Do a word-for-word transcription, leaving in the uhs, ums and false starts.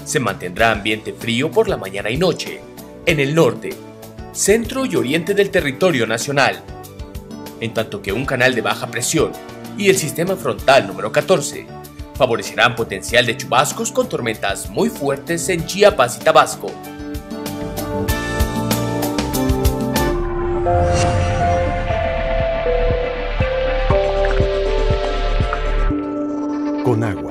Se mantendrá ambiente frío por la mañana y noche en el norte, centro y oriente del territorio nacional, en tanto que un canal de baja presión y el sistema frontal número catorce favorecerán potencial de chubascos con tormentas muy fuertes en Chiapas y Tabasco. Conagua,